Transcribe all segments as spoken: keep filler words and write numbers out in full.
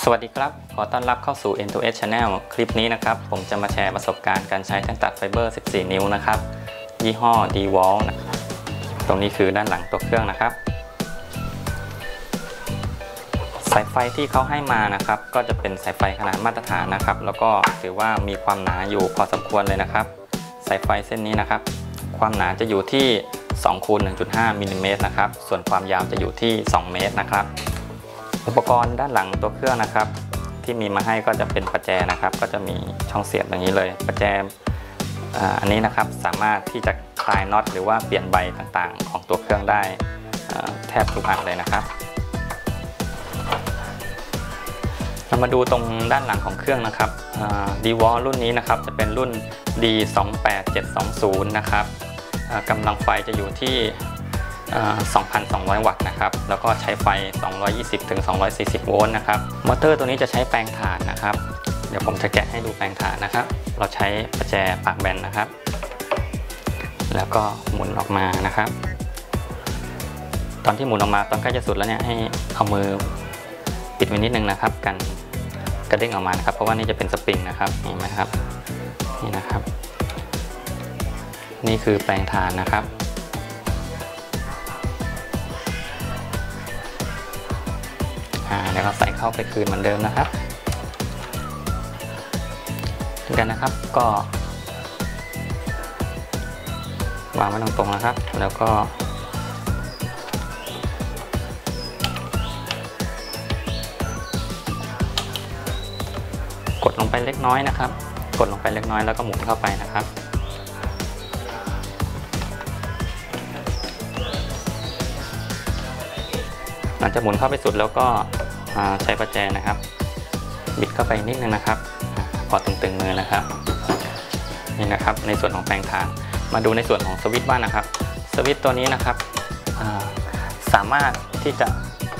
สวัสดีครับขอต้อนรับเข้าสู่ เอ็น ทู เอส Channel คลิปนี้นะครับผมจะมาแชร์ประสบการณ์การใช้แท่งตัดไฟเบอร์สิบสี่นิ้วนะครับยี่ห้อ DeWalt นะครับตรงนี้คือด้านหลังตัวเครื่องนะครับสายไฟที่เขาให้มานะครับก็จะเป็นสายไฟขนาดมาตรฐานนะครับแล้วก็ถือว่ามีความหนาอยู่พอสมควรเลยนะครับสายไฟเส้นนี้นะครับความหนาจะอยู่ที่สองคูณหนึ่งจุดห้ามิลลิเมตรนะครับส่วนความยาวจะอยู่ที่สองเมตรนะครับอุปกรณ์ด้านหลังตัวเครื่องนะครับที่มีมาให้ก็จะเป็นประแจนะครับก็จะมีช่องเสียบอย่างนี้เลยประแจอันนี้นะครับสามารถที่จะคลายน็อตหรือว่าเปลี่ยนใบต่างๆของตัวเครื่องได้แทบทุกอันเลยนะครับเรามาดูตรงด้านหลังของเครื่องนะครับ DeWalt รุ่นนี้นะครับจะเป็นรุ่น ดี สองแปดเจ็ดสองศูนย์ นะครับกำลังไฟจะอยู่ที่สองพันสองร้อย วัตต์นะครับแล้วก็ใช้ไฟสองร้อยยี่สิบถึงสองร้อยสี่สิบโวลต์นะครับมอเตอร์ตัวนี้จะใช้แปลงถ่านนะครับเดี๋ยวผมจะแกะให้ดูแปลงถ่านนะครับเราใช้ประแจปากแบนนะครับแล้วก็หมุนออกมานะครับตอนที่หมุนออกมาตอนใกล้จะสุดแล้วเนี่ยให้เอามือปิดไว้นิดนึงนะครับกันกระเด้งออกมานะครับเพราะว่านี่จะเป็นสปริงนะครับเห็นไหมครับนี่นะครับนี่คือแปลงถ่านนะครับเดี๋ยวเราใส่เข้าไปคืนเหมือนเดิมนะครับเหมือนกันนะครับก็วางไว้ตรงๆนะครับแล้วก็กดลงไปเล็กน้อยนะครับกดลงไปเล็กน้อยแล้วก็หมุนเข้าไปนะครับหลังจากหมุนเข้าไปสุดแล้วก็ใช้ประแจนะครับบิดเข้าไปนิดนึงนะครับพอตึงๆมือนะครับนี่นะครับในส่วนของแปลงถ่านมาดูในส่วนของสวิตช์บ้างนะครับสวิตช์ตัวนี้นะครับสามารถที่จะ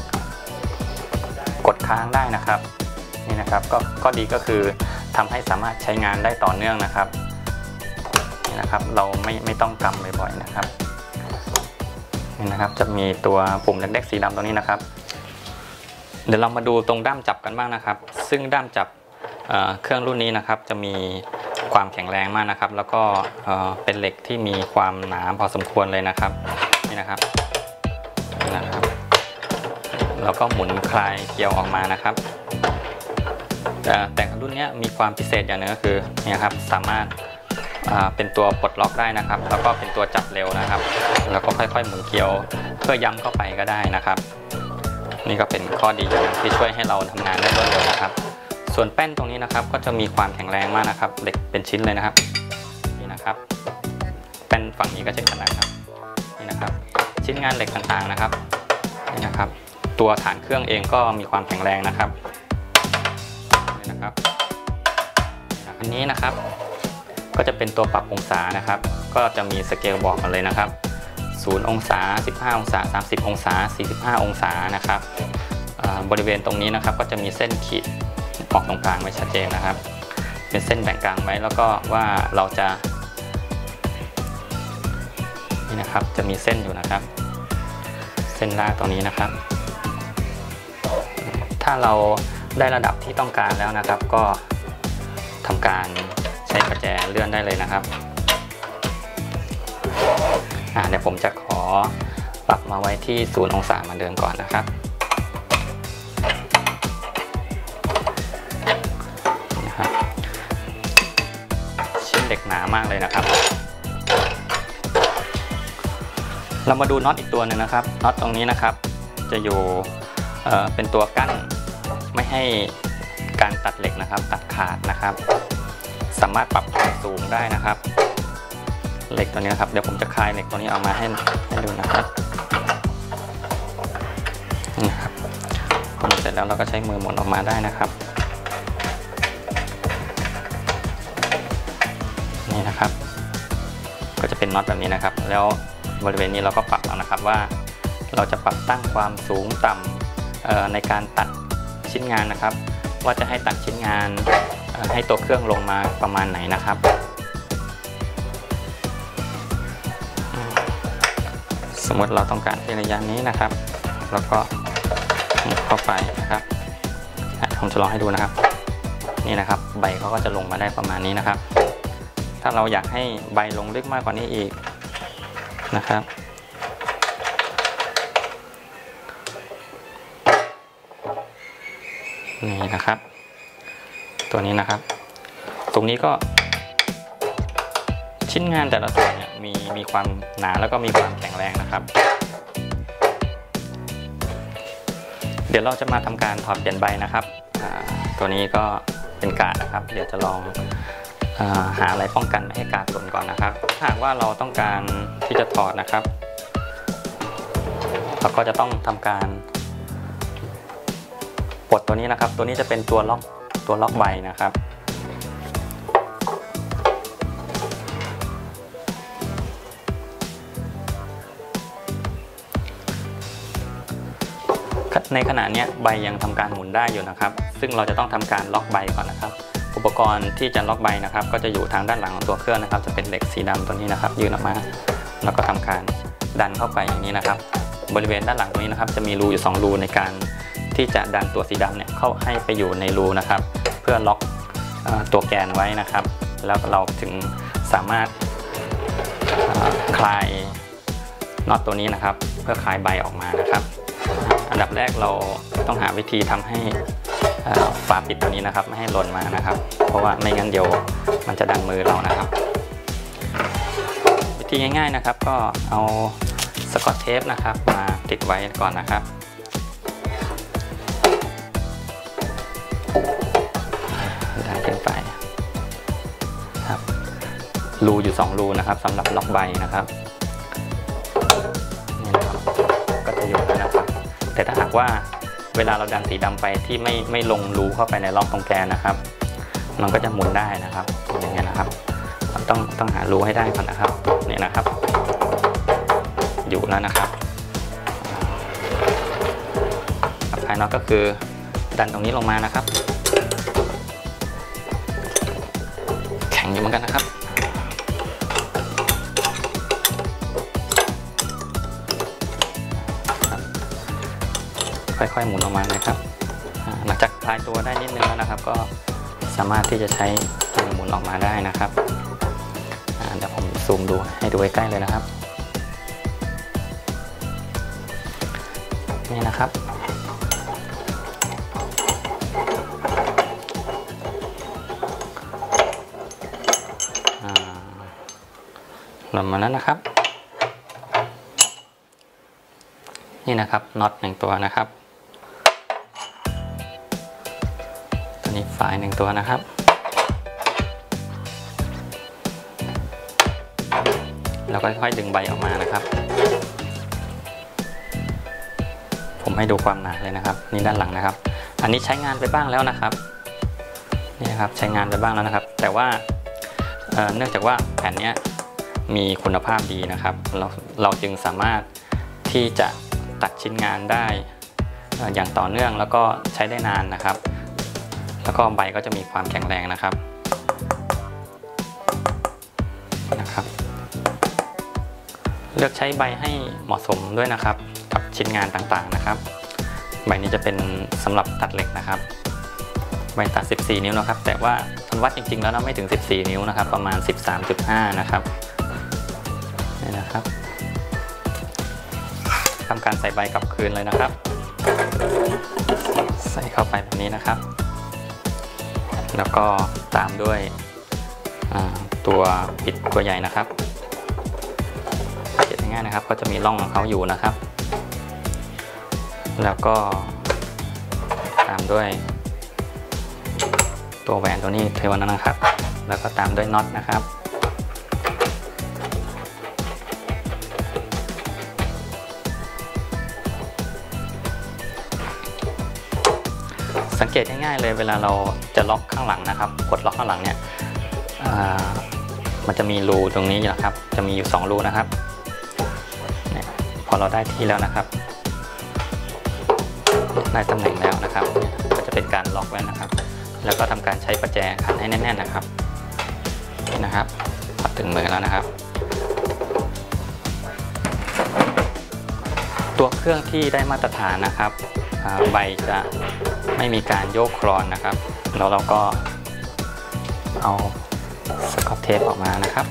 กดค้างได้นะครับนี่นะครับก็ข้อดีก็คือทำให้สามารถใช้งานได้ต่อเนื่องนะครับนี่นะครับเราไม่ไม่ต้องกำบ่อยๆนะครับนี่นะครับจะมีตัวปุ่มเล็กๆสีดำตรงนี้นะครับเดี๋ยวเรามาดูตรงด้ามจับกันบ้างนะครับซึ่งด้ามจับ เ, เครื่องรุ่นนี้นะครับจะมีความแข็งแรงมากนะครับแล้วก็เป็นเหล็กที่มีความหนาพอสมควรเลยนะครับนี่นะครับนี่นะครับแล้วก็หมุนคลายเกลียวออกมานะครับแต่รุ่นนี้มีความพิเศษอย่างนึงก็คือนี่ครับสามารถเป็นตัวปลดล็อกได้นะครับแล้วก็เป็นตัวจับเร็วนะครับแล้วก็ค่อยๆหมุนเกลียวเพื่อย้ำเข้าไปก็ได้นะครับนี่ก็เป็นข้อดีอย่างที่ช่วยให้เราทำงานได้รวดเร็วนะครับส่วนแป้นตรงนี้นะครับก็จะมีความแข็งแรงมากนะครับเหล็กเป็นชิ้นเลยนะครับนี่นะครับแป้นฝั่งนี้ก็เช่นกันนะครับนี่นะครับชิ้นงานเหล็กต่างๆนะครับนี่นะครับตัวฐานเครื่องเองก็มีความแข็งแรงนะครับนี่นะครับอันนี้นะครับก็จะเป็นตัวปรับองศานะครับก็จะมีสเกลบอกมาเลยนะครับศูนย์องศาสิบห้าองศาสามสิบองศาสี่สิบห้าองศานะครับบริเวณตรงนี้นะครับก็จะมีเส้นขีดออกตรงกลางไว้ชัดเจนนะครับเป็นเส้นแบ่งกลางไว้แล้วก็ว่าเราจะนี่นะครับจะมีเส้นอยู่นะครับเส้นลากตรงนี้นะครับถ้าเราได้ระดับที่ต้องการแล้วนะครับก็ทำการใช้ประแจเลื่อนได้เลยนะครับอ่าเดี๋ยวผมจะขอปรับมาไว้ที่ศูนย์องศาเหมือนเดิมก่อนนะครับนะครับชิ้นเหล็กหนามากเลยนะครับเรามาดูน็อตอีกตัวหนึ่งนะครับน็อตตรงนี้นะครับจะอยู่เอ่อเป็นตัวกั้นไม่ให้การตัดเหล็กนะครับตัดขาดนะครับสามารถปรับความสูงได้นะครับเหล็กตัวนี้นะครับเดี๋ยวผมจะคลายเหล็กตัวนี้ออกมาให้ให้ดูนะครับนี่ครับพอเสร็จแล้วเราก็ใช้มือหมุนออกมาได้นะครับนี่นะครับก็จะเป็นน็อตแบบนี้นะครับแล้วบริเวณนี้เราก็ปรับแล้วนะครับว่าเราจะปรับตั้งความสูงต่ำในการตัดชิ้นงานนะครับว่าจะให้ตัดชิ้นงานให้ตัวเครื่องลงมาประมาณไหนนะครับสมมติเราต้องการที่ระยะนี้นะครับแล้วก็เข้าไปนะครับ ถผมจะลองให้ดูนะครับนี่นะครับใบเขาก็จะลงมาได้ประมาณนี้นะครับถ้าเราอยากให้ใบลงลึกมากกว่านี้อีกนะครับนี่นะครับตัวนี้นะครับตรงนี้ก็ชิ้นงานแต่ละส่วนเนี่ยมีมีความหนาแล้วก็มีความแข็งแรงนะครับเดี๋ยวเราจะมาทำการถอดเปลี่ยนใบนะครับตัวนี้ก็เป็นกาดนะครับเดี๋ยวจะลองอาหาอะไรป้องกันไม่ให้กาดหล่นก่อนนะครับถ้าหากว่าเราต้องการที่จะถอดนะครับเราก็จะต้องทำการปลดตัวนี้นะครับตัวนี้จะเป็นตัวล็อกตัวล็อกใบนะครับในขณะนี้ใบยังทำการหมุนได้อยู่นะครับซึ่งเราจะต้องทำการล็อกใบก่อนนะครับอุปกรณ์ที่จะล็อกใบนะครับก็จะอยู่ทางด้านหลังของตัวเครื่องนะครับจะเป็นเหล็กสีดำตัวนี้นะครับยื่นออกมาแล้วก็ทำการดันเข้าไปอย่างนี้นะครับบริเวณด้านหลังตรงนี้นะครับจะมีรูอยู่สองรูในการที่จะดันตัวสีดำเนี่ยเข้าให้ไปอยู่ในรูนะครับเพื่อล็อกตัวแกนไว้นะครับแล้วเราถึงสามารถคลายน็อตตัวนี้นะครับเพื่อคลายใบออกมานะครับอันดับแรกเราต้องหาวิธีทำให้ฝาปิดตัวนี้นะครับไม่ให้หล่นมานะครับเพราะว่าไม่งั้นเดี๋ยวมันจะดันมือเรานะครับวิธีง่ายๆนะครับก็เอาสกอตเทปนะครับมาติดไว้ก่อนนะครับดันขึ้นไปครับรูอยู่สองรูนะครับสำหรับล็อกใบนะครับนี่นะครับก็จะอยู่แล้วนะครับแต่ถ้าหากว่าเวลาเราดันสีดำไปที่ไม่ไม่ลงรูเข้าไปในล็อกตรงแกนนะครับมันก็จะหมุนได้นะครับอย่างเงี้ยนะครับต้องต้องหารูให้ได้ก่อนนะครับนี่นะครับอยู่แล้วนะครับภายนอกก็คือดันตรงนี้ลงมานะครับแข็งอยู่เหมือนกันนะครับค่อยๆหมุนออกมาเลยครับหลังจากคลายตัวได้นิดนึงแล้วนะครับก็สามารถที่จะใช้ตัวหมุนออกมาได้นะครับเดี๋ยวผมซูมดูให้ดูใกล้ๆเลยนะครับนี่นะครับหล่นมาแล้วนะครับนี่นะครับน็อตหนึ่งตัวนะครับตัวนี้ฝายหนึ่งตัวนะครับเราก็ค่อยๆดึงใบออกมานะครับผมให้ดูความหนาเลยนะครับนี่ด้านหลังนะครับอันนี้ใช้งานไปบ้างแล้วนะครับนี่นะครับใช้งานไปบ้างแล้วนะครับแต่ว่า เ, เนื่องจากว่าแผ่นนี้มีคุณภาพดีนะครับเราเราจึงสามารถที่จะตัดชิ้นงานได้อย่างต่อเนื่องแล้วก็ใช้ได้นานนะครับแล้วก็ใบก็จะมีความแข็งแรงนะครับนะครับเลือกใช้ใบให้เหมาะสมด้วยนะครับกับชิ้นงานต่างๆนะครับใบนี้จะเป็นสำหรับตัดเหล็กนะครับใบตัดสิบสี่นิ้วนะครับแต่ว่าทันวัดจริงๆแล้วนะไม่ถึงสิบสี่นิ้วนะครับประมาณ สิบสามจุดห้า นะครับนี่นะครับทำการใส่ใบกลับคืนเลยนะครับใส่เข้าไปแบบนี้นะครับแล้วก็ตามด้วยตัวปิดตัวใหญ่นะครับเก็บง่ายๆนะครับก็จะมีร่องของเขาอยู่นะครับแล้วก็ตามด้วยตัวแหวนตัวนี้เทวันนั้นนะครับแล้วก็ตามด้วยน็อตนะครับสังเกตง่ายๆเลยเวลาเราจะล็อกข้างหลังนะครับกดล็อกข้างหลังเนี่ยมันจะมีรูตรงนี้นะครับจะมีอยู่สองรูนะครับเนี่ยพอเราได้ที่แล้วนะครับได้ตำแหน่งแล้วนะครับก็จะเป็นการล็อกไว้นะครับแล้วก็ทำการใช้ประแจขันให้แน่นๆนะครับนี่นะครับพอถึงมือแล้วนะครับตัวเครื่องที่ได้มาตรฐานนะครับใบจะไม่มีการโยกคลอนนะครับแล้วเราก็เอาสกอตเทปออกมานะครับ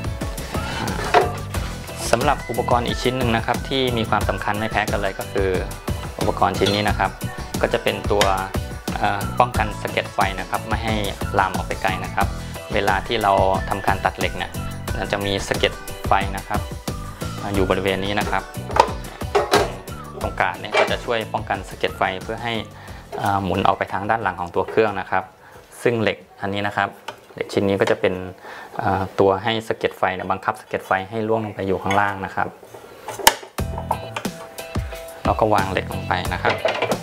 สำหรับอุปกรณ์อีกชิ้นหนึ่งนะครับที่มีความสำคัญไม่แพ้กันเลยก็คืออุปกรณ์ชิ้นนี้นะครับก็จะเป็นตัวป้องกันสะเก็ดไฟนะครับไม่ให้ลามออกไปไกลนะครับเวลาที่เราทำการตัดเหล็กเนี่ยจะมีสะเก็ดไฟนะครับอยู่บริเวณนี้นะครับตรงกลางเนี่ยก็จะช่วยป้องกันสะเก็ดไฟเพื่อให้หมุนออกไปทางด้านหลังของตัวเครื่องนะครับซึ่งเหล็กอันนี้นะครับเหล็กชิ้นนี้ก็จะเป็นตัวให้สะเก็ดไฟบังคับสะเก็ดไฟให้ล่วงลงไปอยู่ข้างล่างนะครับเราก็วางเหล็กลงไปนะครับ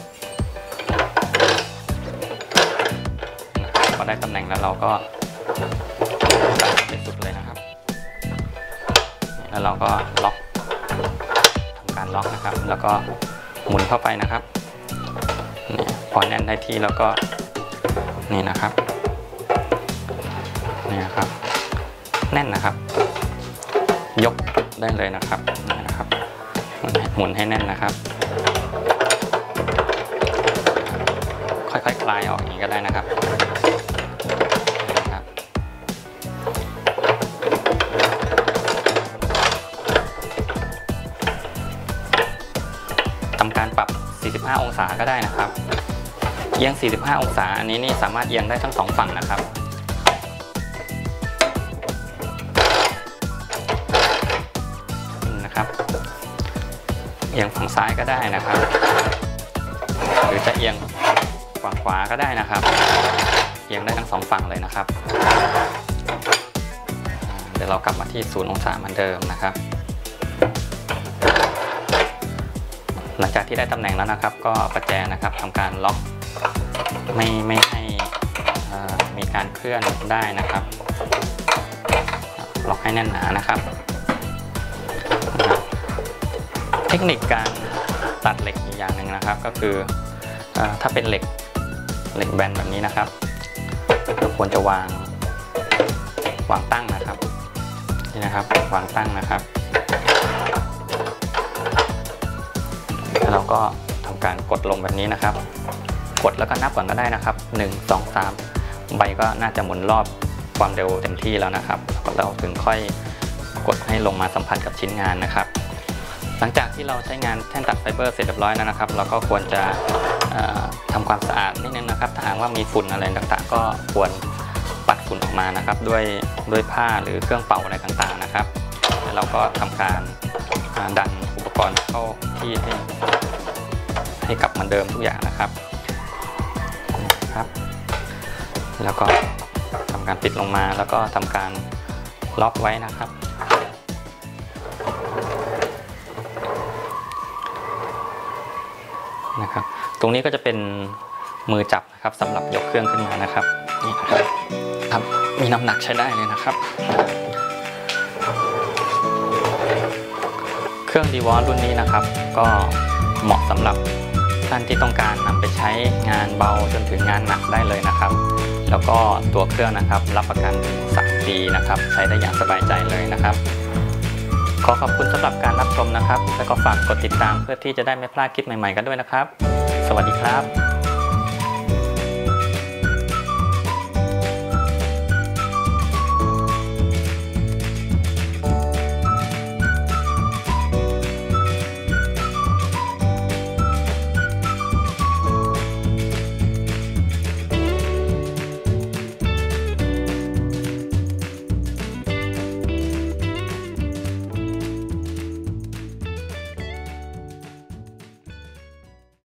พอได้ตำแหน่งแล้วเราก็ดันไปสุดเลยนะครับแล้วเราก็ล็อกทำการล็อกนะครับแล้วก็หมุนเข้าไปนะครับนี่พอแน่นได้ที่แล้วก็นี่นะครับนี่นะครับแน่นนะครับยกได้เลยนะครับนี่นะครับหมุนให้แน่นนะครับค่อยๆ คลายออกอย่างนี้ก็ได้นะครับทำการปรับสี่สิบห้าองศาก็ได้นะครับเอียงสี่สิบห้าองศาอันนี้นี่สามารถเอียงได้ทั้งสองฝั่งนะครับนะครับเอียงฝั่งซ้ายก็ได้นะครับหรือจะเอียงฝั่งขวาก็ได้นะครับเอียงได้ทั้งสองฝั่งเลยนะครับเดี๋ยวเรากลับมาที่ศูนย์องศาเหมือนเดิมนะครับหลังจากที่ได้ตำแหน่งแล้วนะครับก็ประแจนะครับทำการล็อกไม่ไม่ให้มีการเคลื่อนได้นะครับล็อกให้แน่นหนานะครับเทคนิคการตัดเหล็กอีกอย่างหนึ่งนะครับก็คือถ้าเป็นเหล็กเหล็กแบนแบบนี้นะครับเราควรจะวางวางตั้งนะครับนี่นะครับวางตั้งนะครับแล้วเราก็ทำการกดลงแบบนี้นะครับกดแล้วก็นับก่อนก็ได้นะครับหนึ่ง สอง สามใบก็น่าจะหมุนรอบความเร็วเต็มที่แล้วนะครับเราถึงค่อยกดให้ลงมาสัมผัสกับชิ้นงานนะครับหลังจากที่เราใช้งานแท่นตัดไฟเบอร์เสร็จเรียบร้อยแล้วนะครับเราก็ควรจะทำความสะอาดนิดนึงนะครับถ้าหากว่ามีฝุ่นอะไรต่างๆก็ควรปัดฝุ่นออกมานะครับด้วยด้วยผ้าหรือเครื่องเป่าอะไรต่างๆนะครับแล้วเราก็ทำการดันอุปกรณ์เข้าที่ให้ให้กลับเหมือนเดิมทุกอย่างนะครับครับแล้วก็ทำการปิดลงมาแล้วก็ทำการล็อกไว้นะครับนะครับตรงนี้ก็จะเป็นมือจับนะครับสำหรับยกเครื่องขึ้นมานะครับนี่นะครับครับมีน้ำหนักใช้ได้เลยนะครับเครื่องดีวอลรุ่นนี้นะครับก็เหมาะสำหรับท่านที่ต้องการนำไปใช้งานเบาจนถึงงานหนักได้เลยนะครับแล้วก็ตัวเครื่องนะครับรับประกันสามปีนะครับใช้ได้อย่างสบายใจเลยนะครับขอขอบคุณสำหรับการรับชมนะครับและก็ฝากกดติดตามเพื่อที่จะได้ไม่พลาดคลิปใหม่ๆกันด้วยนะครับสวัสดีครับ